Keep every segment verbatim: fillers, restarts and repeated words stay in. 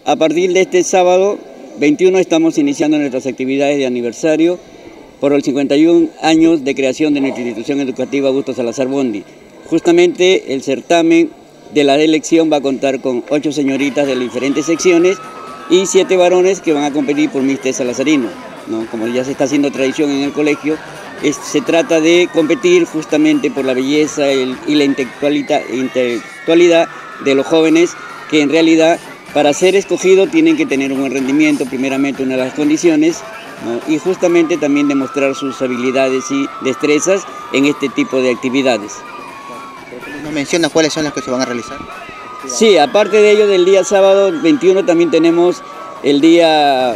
a partir de este sábado veintiuno estamos iniciando nuestras actividades de aniversario por los cincuenta y un años de creación de nuestra institución educativa Augusto Salazar Bondy. Justamente el certamen de la elección va a contar con ocho señoritas de diferentes secciones y siete varones que van a competir por Mister Salazarino, ¿no? Como ya se está haciendo tradición en el colegio, es, se trata de competir justamente por la belleza el, y la intelectualidad, intelectualidad de los jóvenes, que en realidad para ser escogidos tienen que tener un buen rendimiento, primeramente una de las condiciones, ¿no? Y justamente también demostrar sus habilidades y destrezas en este tipo de actividades. ¿Nos menciona cuáles son las que se van a realizar? Sí, aparte de ello, del día sábado veintiuno también tenemos el día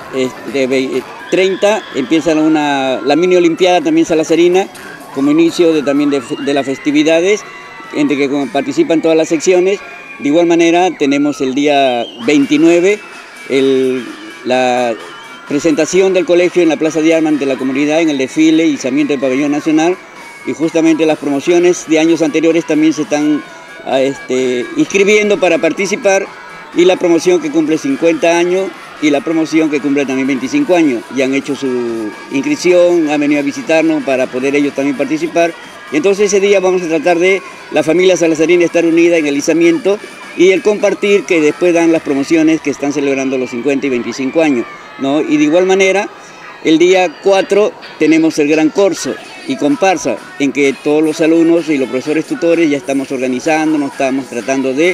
este, treinta, empieza una, la mini olimpiada también salazarina, como inicio de, también de, de las festividades, entre que participan todas las secciones. De igual manera tenemos el día veintinueve el, la presentación del colegio en la Plaza de Armas de la comunidad, en el desfile y izamiento del pabellón nacional, y justamente las promociones de años anteriores también se están a este, inscribiendo para participar, y la promoción que cumple cincuenta años y la promoción que cumple también veinticinco años. Ya han hecho su inscripción, han venido a visitarnos para poder ellos también participar. Y entonces ese día vamos a tratar de la familia salazarina estar unida en el izamiento y el compartir que después dan las promociones que están celebrando los cincuenta y veinticinco años, ¿no? Y de igual manera, el día cuatro tenemos el gran corso y comparsa, en que todos los alumnos y los profesores tutores ya estamos organizándonos, estamos tratando de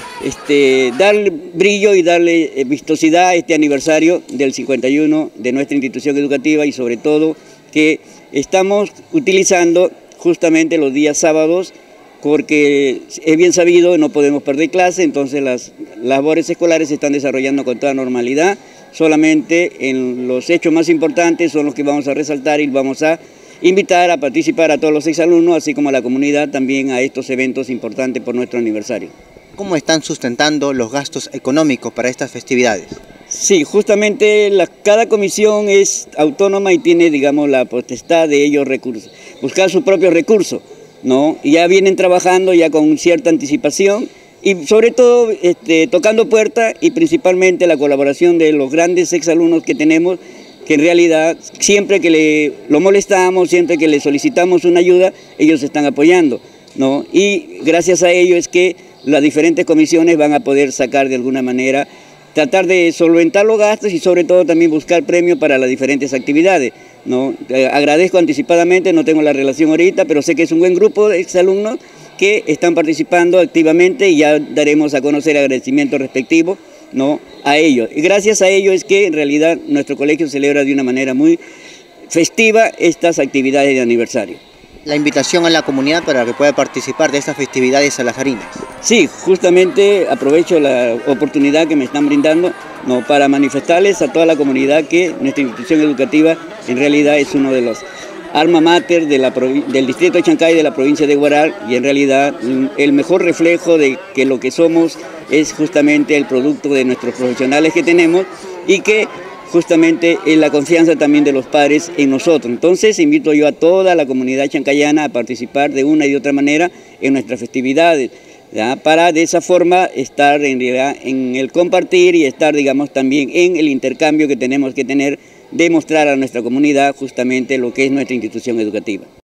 este, darle brillo y darle vistosidad a este aniversario del cincuenta y uno de nuestra institución educativa, y sobre todo que estamos utilizando justamente los días sábados, porque es bien sabido, no podemos perder clase, entonces las labores escolares se están desarrollando con toda normalidad. Solamente en los hechos más importantes son los que vamos a resaltar y vamos a invitar a participar a todos los exalumnos, así como a la comunidad también a estos eventos importantes por nuestro aniversario. ¿Cómo están sustentando los gastos económicos para estas festividades? Sí, justamente la, cada comisión es autónoma y tiene, digamos, la potestad de ellos recursos, buscar sus propios recursos, ¿no? Y ya vienen trabajando ya con cierta anticipación y sobre todo este, tocando puertas, y principalmente la colaboración de los grandes exalumnos que tenemos, que en realidad siempre que le, lo molestamos, siempre que le solicitamos una ayuda, ellos se están apoyando, ¿no? Y gracias a ello es que las diferentes comisiones van a poder sacar de alguna manera, tratar de solventar los gastos y sobre todo también buscar premios para las diferentes actividades, ¿no? Eh, agradezco anticipadamente, no tengo la relación ahorita, pero sé que es un buen grupo de exalumnos que están participando activamente y ya daremos a conocer agradecimientos respectivos, ¿no?, a ellos. Y gracias a ello es que en realidad nuestro colegio celebra de una manera muy festiva estas actividades de aniversario. La invitación a la comunidad para que pueda participar de estas festividades salazarinas. Sí, justamente aprovecho la oportunidad que me están brindando, ¿no?, para manifestarles a toda la comunidad que nuestra institución educativa en realidad es uno de los alma mater de la, del distrito de Chancay, de la provincia de Huaral, y en realidad el mejor reflejo de que lo que somos es justamente el producto de nuestros profesionales que tenemos, y que justamente es la confianza también de los padres en nosotros. Entonces invito yo a toda la comunidad chancayana a participar de una y de otra manera en nuestras festividades, ¿ya?, para de esa forma estar en realidad en el compartir y estar, digamos, también en el intercambio que tenemos que tener, de mostrar a nuestra comunidad justamente lo que es nuestra institución educativa.